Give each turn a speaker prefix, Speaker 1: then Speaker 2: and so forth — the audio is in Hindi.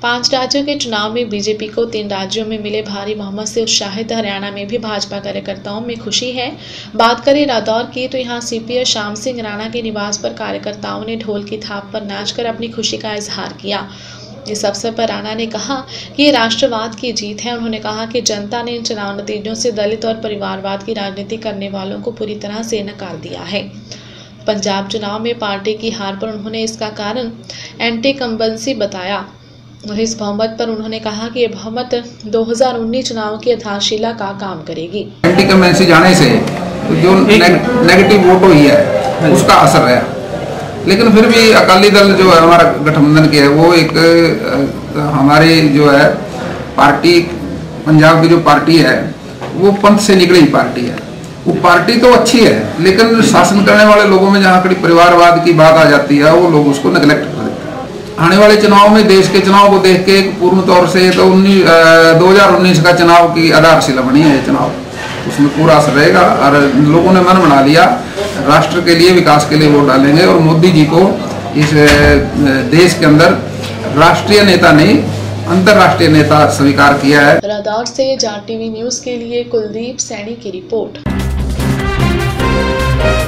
Speaker 1: 5 राज्यों के चुनाव में बीजेपी को 3 राज्यों में मिले भारी बहुमत से उत्साहित हरियाणा में भी भाजपा कार्यकर्ताओं में खुशी है। बात करें रादौर की तो यहाँ सीपीआई श्याम सिंह राणा के निवास पर कार्यकर्ताओं ने ढोल की थाप पर नाचकर अपनी खुशी का इजहार किया। इस अवसर पर राणा ने कहा कि ये राष्ट्रवाद की जीत है। उन्होंने कहा कि जनता ने इन चुनाव नतीजों से दलित और परिवारवाद की राजनीति करने वालों को पूरी तरह से नकार दिया है। पंजाब चुनाव में पार्टी की हार पर उन्होंने इसका कारण एंटी कंबेंसी बताया। इस बहुमत पर उन्होंने कहा कि ये बहुमत 2019 चुनाव की आधारशिला का काम करेगी।
Speaker 2: एंटी कंबेंसी जाने से जो नेगेटिव वोट हुई है उसका असर है, लेकिन फिर भी अकाली दल जो है हमारा गठबंधन की है वो एक हमारी जो है पार्टी, पंजाब की जो पार्टी है वो पंथ से निकली पार्टी है। वो पार्टी तो अच्छी है, लेकिन शासन करने वाले लोगों में जहाँ कड़ी परिवारवाद की बात आ जाती है वो लोग उसको नेगलेक्ट कर देते हैं। आने वाले चुनाव में देश के चुनाव को देख के पूर्ण तौर से तो 2019 का चुनाव की आधारशिला बनी है। चुनाव उसमें पूरा असर रहेगा और लोगों ने मन बना लिया, राष्ट्र के लिए, विकास के लिए वोट डालेंगे और मोदी जी को इस देश के अंदर राष्ट्रीय नेता नहीं अंतर्राष्ट्रीय नेता स्वीकार किया है।
Speaker 1: रादौर से जाट टीवी न्यूज के लिए कुलदीप सैनी की रिपोर्ट।